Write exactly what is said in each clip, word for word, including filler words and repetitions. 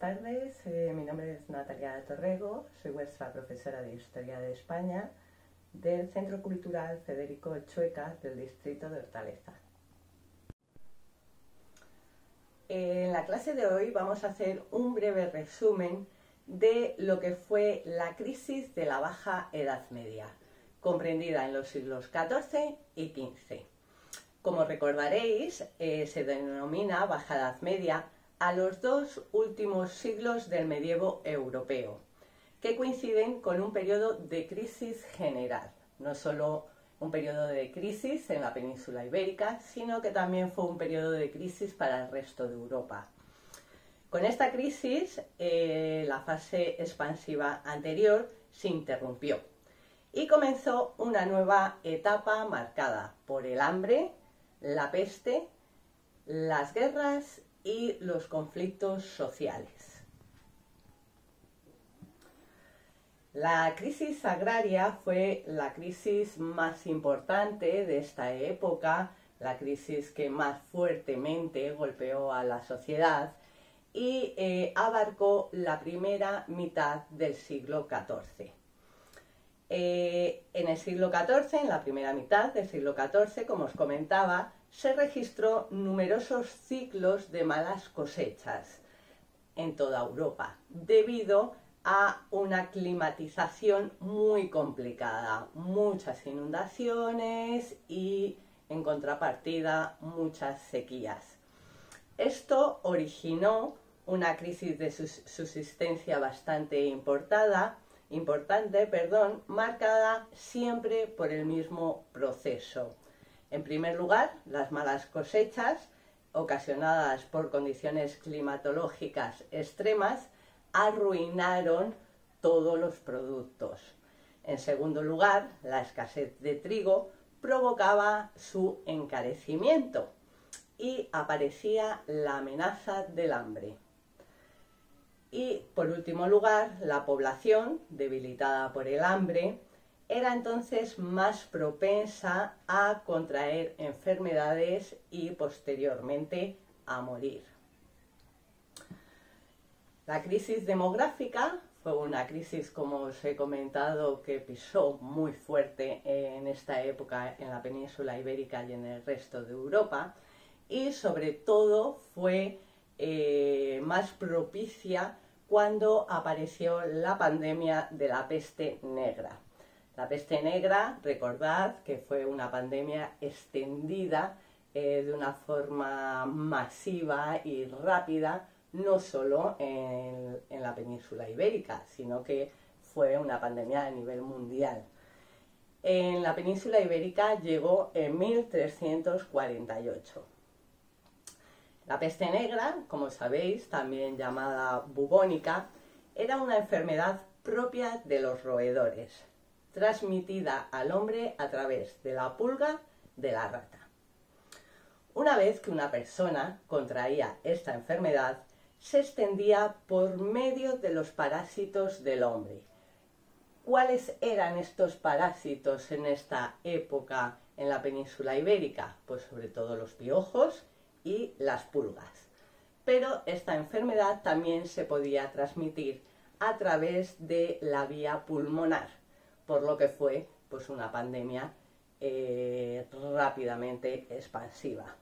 tardes, eh, mi nombre es Natalia Torrego, soy vuestra profesora de Historia de España del Centro Cultural Federico Chueca del distrito de Hortaleza. En la clase de hoy vamos a hacer un breve resumen de lo que fue la crisis de la Baja Edad Media, comprendida en los siglos catorce y quince. Como recordaréis, eh, se denomina Baja Edad Media a los dos últimos siglos del medievo europeo, que coinciden con un periodo de crisis general, no solo un periodo de crisis en la península ibérica, sino que también fue un periodo de crisis para el resto de Europa. Con esta crisis, eh, la fase expansiva anterior se interrumpió y comenzó una nueva etapa marcada por el hambre, la peste, las guerras y los conflictos sociales. La crisis agraria fue la crisis más importante de esta época, la crisis que más fuertemente golpeó a la sociedad y eh, abarcó la primera mitad del siglo catorce. Eh, en el siglo catorce, en la primera mitad del siglo catorce, como os comentaba, se registró numerosos ciclos de malas cosechas en toda Europa, debido a una climatización muy complicada, muchas inundaciones y, en contrapartida, muchas sequías. Esto originó una crisis de subsistencia bastante importada, importante, perdón, marcada siempre por el mismo proceso. En primer lugar, las malas cosechas, ocasionadas por condiciones climatológicas extremas, arruinaron todos los productos. En segundo lugar, la escasez de trigo provocaba su encarecimiento y aparecía la amenaza del hambre. Y, por último lugar, la población, debilitada por el hambre, era entonces más propensa a contraer enfermedades y posteriormente a morir. La crisis demográfica fue una crisis, como os he comentado, que pisó muy fuerte en esta época en la península ibérica y en el resto de Europa, y sobre todo fue eh, más propicia cuando apareció la pandemia de la peste negra. La peste negra, recordad que fue una pandemia extendida eh, de una forma masiva y rápida, no solo en, en la península ibérica, sino que fue una pandemia a nivel mundial. En la península ibérica llegó en mil trescientos cuarenta y ocho. La peste negra, como sabéis, también llamada bubónica, era una enfermedad propia de los roedores, transmitida al hombre a través de la pulga de la rata. Una vez que una persona contraía esta enfermedad, se extendía por medio de los parásitos del hombre. ¿Cuáles eran estos parásitos en esta época en la península ibérica? Pues sobre todo los piojos y las pulgas. Pero esta enfermedad también se podía transmitir a través de la vía pulmonar, por lo que fue pues, una pandemia eh, rápidamente expansiva.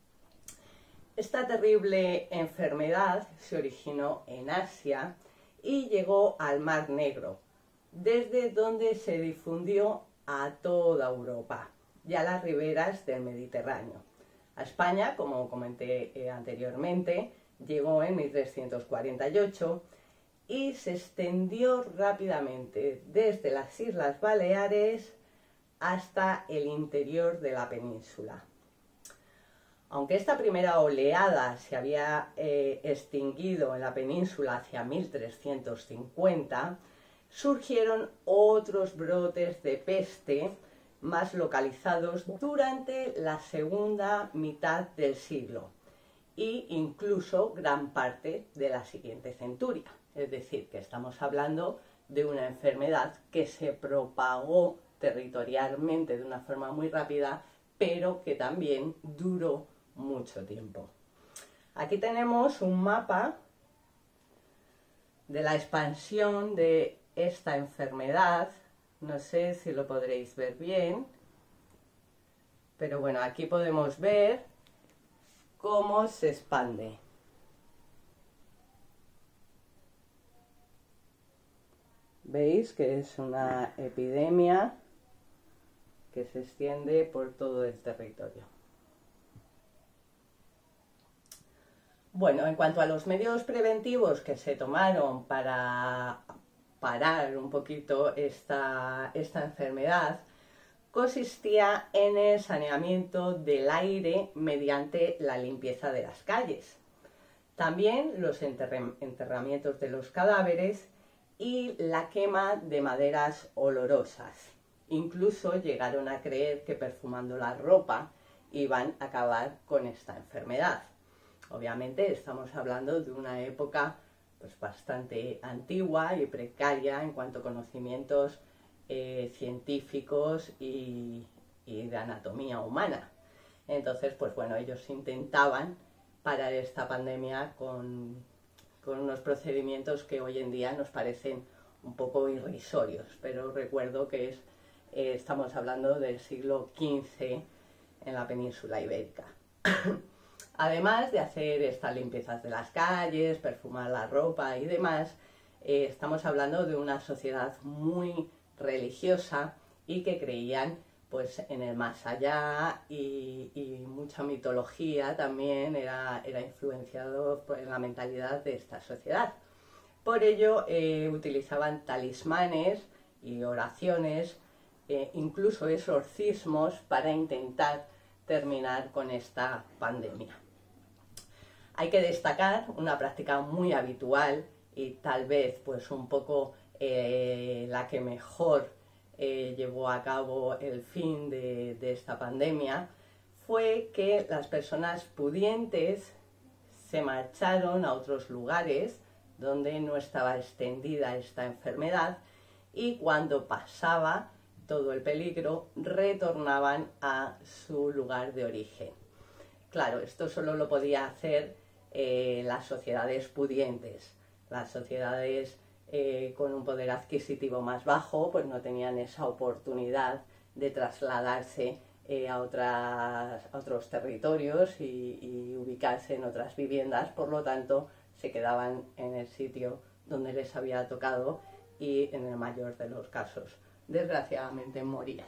Esta terrible enfermedad se originó en Asia y llegó al Mar Negro, desde donde se difundió a toda Europa y a las riberas del Mediterráneo. A España, como comenté eh, anteriormente, llegó en mil trescientos cuarenta y ocho y se extendió rápidamente desde las Islas Baleares hasta el interior de la península. Aunque esta primera oleada se había eh, extinguido en la península hacia mil trescientos cincuenta, surgieron otros brotes de peste más localizados durante la segunda mitad del siglo e incluso gran parte de la siguiente centuria. Es decir, que estamos hablando de una enfermedad que se propagó territorialmente de una forma muy rápida, pero que también duró mucho tiempo. Aquí tenemos un mapa de la expansión de esta enfermedad. No sé si lo podréis ver bien, pero bueno, aquí podemos ver cómo se expande. Veis que es una epidemia que se extiende por todo el territorio. Bueno, en cuanto a los medios preventivos que se tomaron para parar un poquito esta, esta enfermedad, consistía en el saneamiento del aire mediante la limpieza de las calles. También los enterramientos de los cadáveres y la quema de maderas olorosas. Incluso llegaron a creer que perfumando la ropa iban a acabar con esta enfermedad. Obviamente estamos hablando de una época pues, bastante antigua y precaria en cuanto a conocimientos eh, científicos y, y de anatomía humana. Entonces, pues bueno, ellos intentaban parar esta pandemia con, con unos procedimientos que hoy en día nos parecen un poco irrisorios, pero recuerdo que es, eh, estamos hablando del siglo quince en la península ibérica. Además de hacer estas limpiezas de las calles, perfumar la ropa y demás, eh, estamos hablando de una sociedad muy religiosa y que creían pues, en el más allá y, y mucha mitología también era, era influenciado por la mentalidad de esta sociedad. Por ello eh, utilizaban talismanes y oraciones, eh, incluso exorcismos para intentar terminar con esta pandemia. Hay que destacar una práctica muy habitual y tal vez pues un poco eh, la que mejor eh, llevó a cabo el fin de, de esta pandemia, fue que las personas pudientes se marcharon a otros lugares donde no estaba extendida esta enfermedad y cuando pasaba todo el peligro retornaban a su lugar de origen. Claro, esto solo lo podía hacer eh, las sociedades pudientes. Las sociedades eh, con un poder adquisitivo más bajo pues no tenían esa oportunidad de trasladarse eh, a, otras, a otros territorios y, y ubicarse en otras viviendas, por lo tanto se quedaban en el sitio donde les había tocado y en el mayor de los casos desgraciadamente morían.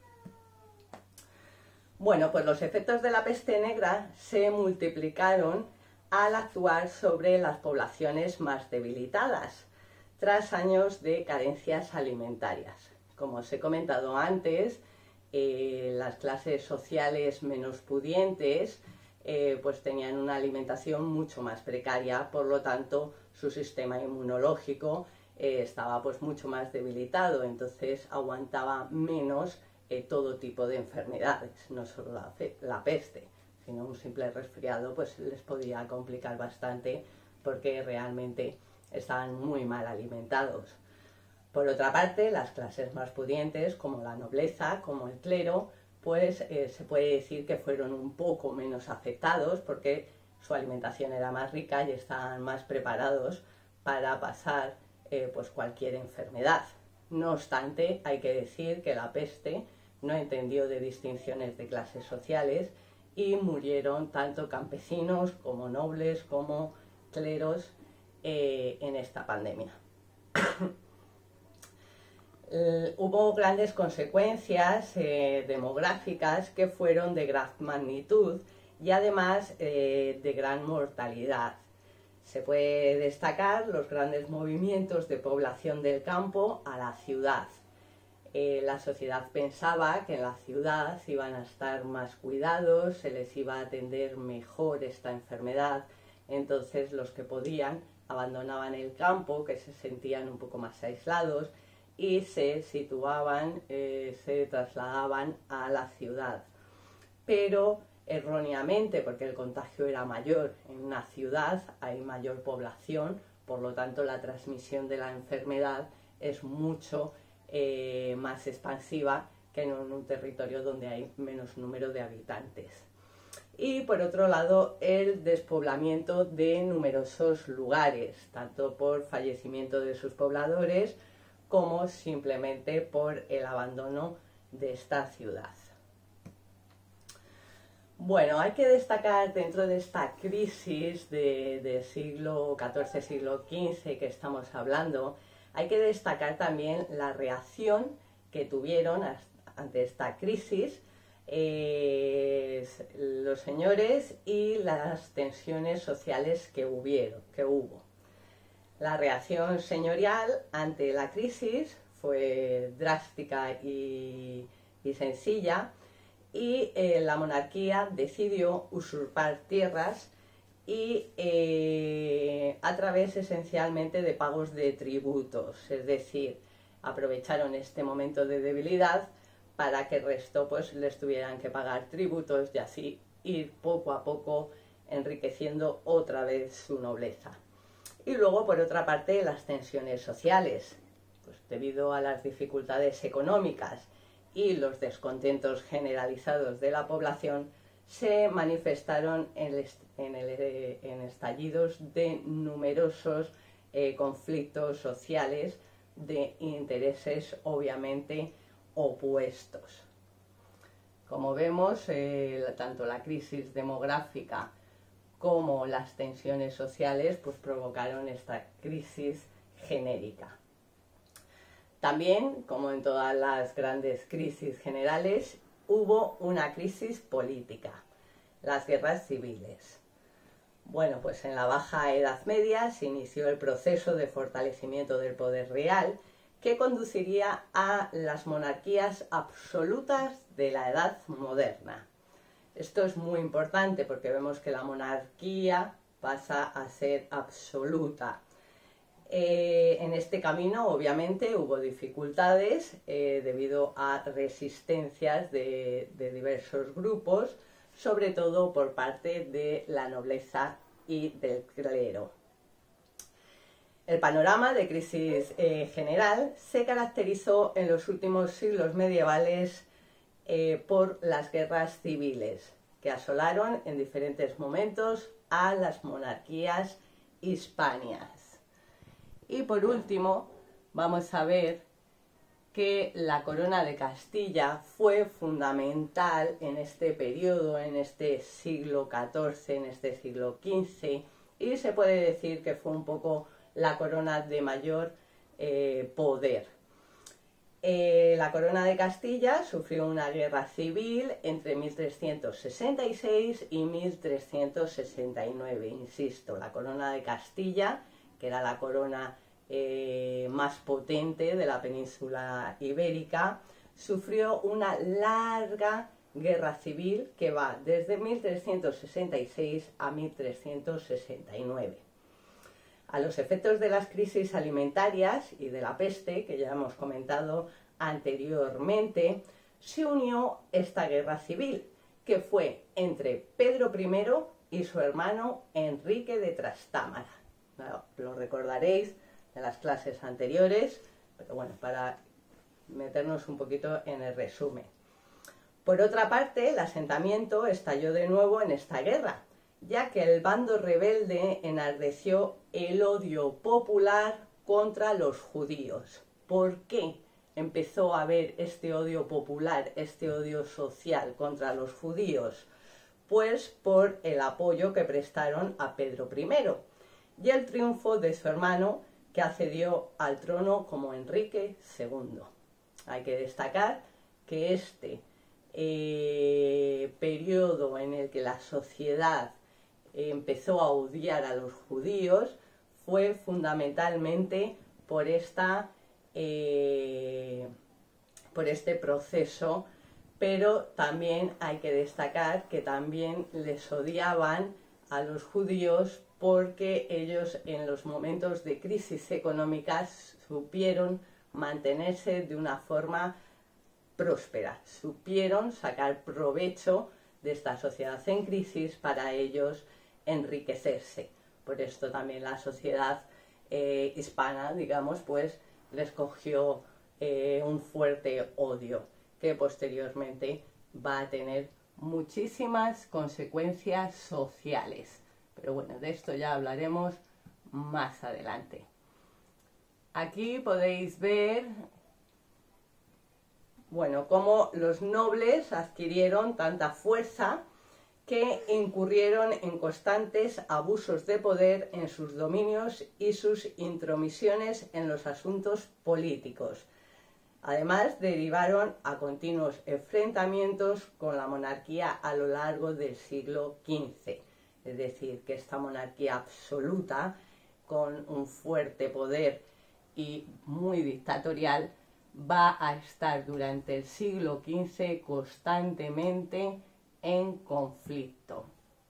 Bueno, pues los efectos de la peste negra se multiplicaron al actuar sobre las poblaciones más debilitadas, tras años de carencias alimentarias. Como os he comentado antes, eh, las clases sociales menos pudientes eh, pues tenían una alimentación mucho más precaria, por lo tanto su sistema inmunológico eh, estaba pues mucho más debilitado, entonces aguantaba menos eh, todo tipo de enfermedades, no solo la, la peste, sino un simple resfriado pues les podía complicar bastante porque realmente estaban muy mal alimentados. Por otra parte, las clases más pudientes, como la nobleza, como el clero, pues eh, se puede decir que fueron un poco menos afectados porque su alimentación era más rica y estaban más preparados para pasar eh, pues cualquier enfermedad. No obstante, hay que decir que la peste no entendió de distinciones de clases sociales y murieron tanto campesinos como nobles como cleros eh, en esta pandemia. eh, hubo grandes consecuencias eh, demográficas que fueron de gran magnitud y además eh, de gran mortalidad. Se puede destacar los grandes movimientos de población del campo a la ciudad. Eh, la sociedad pensaba que en la ciudad iban a estar más cuidados, se les iba a atender mejor esta enfermedad, entonces los que podían abandonaban el campo, que se sentían un poco más aislados, y se situaban, eh, se trasladaban a la ciudad. Pero erróneamente, porque el contagio era mayor en una ciudad, hay mayor población, por lo tanto la transmisión de la enfermedad es mucho eh, más expansiva que en un territorio donde hay menos número de habitantes. y por otro lado el despoblamiento de numerosos lugares, tanto por fallecimiento de sus pobladores como simplemente por el abandono de esta ciudad. Bueno, hay que destacar dentro de esta crisis de, de siglo catorce, siglo quince que estamos hablando, hay que destacar también la reacción que tuvieron ante esta crisis eh, los señores y las tensiones sociales que hubieron, que hubo. La reacción señorial ante la crisis fue drástica y, y sencilla, y eh, la monarquía decidió usurpar tierras y eh, a través esencialmente de pagos de tributos, es decir, aprovecharon este momento de debilidad para que el resto pues les tuvieran que pagar tributos y así ir poco a poco enriqueciendo otra vez su nobleza. Y luego, por otra parte, las tensiones sociales, pues debido a las dificultades económicas y los descontentos generalizados de la población, se manifestaron en, el, en, el, en estallidos de numerosos eh, conflictos sociales de intereses obviamente opuestos. Como vemos, eh, tanto la crisis demográfica como las tensiones sociales pues provocaron esta crisis genérica. También, como en todas las grandes crisis generales, hubo una crisis política, las guerras civiles. Bueno, pues en la Baja Edad Media se inició el proceso de fortalecimiento del poder real que conduciría a las monarquías absolutas de la Edad Moderna. Esto es muy importante porque vemos que la monarquía pasa a ser absoluta. Eh, en este camino obviamente hubo dificultades eh, debido a resistencias de, de diversos grupos, sobre todo por parte de la nobleza y del clero. El panorama de crisis eh, general se caracterizó en los últimos siglos medievales eh, por las guerras civiles, que asolaron en diferentes momentos a las monarquías hispánicas. Y por último, vamos a ver que la corona de Castilla fue fundamental en este periodo, en este siglo catorce, en este siglo quince, y se puede decir que fue un poco la corona de mayor eh, poder. Eh, la corona de Castilla sufrió una guerra civil entre mil trescientos sesenta y seis y mil trescientos sesenta y nueve. Insisto, la corona de Castilla, que era la corona eh, más potente de la península ibérica, sufrió una larga guerra civil que va desde mil trescientos sesenta y seis a mil trescientos sesenta y nueve. A los efectos de las crisis alimentarias y de la peste, que ya hemos comentado anteriormente, se unió esta guerra civil, que fue entre Pedro primero y su hermano Enrique de Trastámara. Lo recordaréis de las clases anteriores, pero bueno, para meternos un poquito en el resumen. Por otra parte, el asentamiento estalló de nuevo en esta guerra, ya que el bando rebelde enardeció el odio popular contra los judíos. ¿Por qué empezó a haber este odio popular, este odio social contra los judíos? Pues por el apoyo que prestaron a Pedro primero y el triunfo de su hermano, que accedió al trono como Enrique segundo. Hay que destacar que este eh, periodo en el que la sociedad empezó a odiar a los judíos fue fundamentalmente por, esta, eh, por este proceso, pero también hay que destacar que también les odiaban a los judíos porque ellos en los momentos de crisis económicas supieron mantenerse de una forma próspera, supieron sacar provecho de esta sociedad en crisis para ellos enriquecerse. Por esto también la sociedad eh, hispana, digamos, pues les cogió eh, un fuerte odio que posteriormente va a tener muchísimas consecuencias sociales. Pero bueno, de esto ya hablaremos más adelante. Aquí podéis ver, bueno, cómo los nobles adquirieron tanta fuerza que incurrieron en constantes abusos de poder en sus dominios y sus intromisiones en los asuntos políticos. Además, derivaron a continuos enfrentamientos con la monarquía a lo largo del siglo quince. Es decir, que esta monarquía absoluta, con un fuerte poder y muy dictatorial, va a estar durante el siglo quince constantemente en conflicto.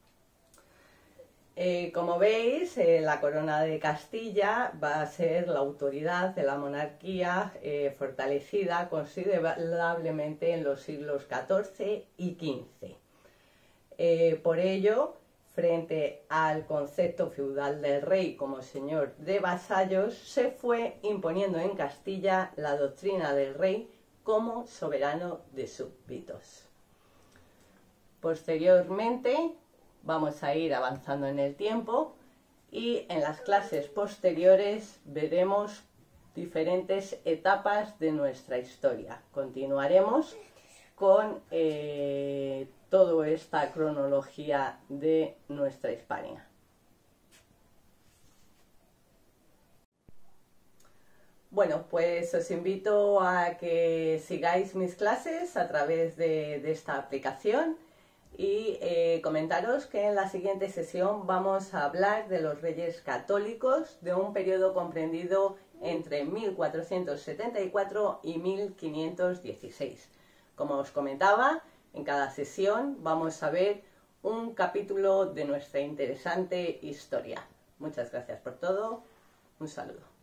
Eh, como veis, eh, la corona de Castilla va a ser la autoridad de la monarquía eh, fortalecida considerablemente en los siglos catorce y quince. Eh, por ello, frente al concepto feudal del rey como señor de vasallos, se fue imponiendo en Castilla la doctrina del rey como soberano de súbditos. Posteriormente, vamos a ir avanzando en el tiempo y en las clases posteriores veremos diferentes etapas de nuestra historia. Continuaremos con eh, toda esta cronología de nuestra Hispania. Bueno, pues os invito a que sigáis mis clases a través de, de esta aplicación. Y eh, comentaros que en la siguiente sesión vamos a hablar de los reyes católicos de un periodo comprendido entre mil cuatrocientos setenta y cuatro y mil quinientos dieciséis. Como os comentaba, en cada sesión vamos a ver un capítulo de nuestra interesante historia. Muchas gracias por todo. Un saludo.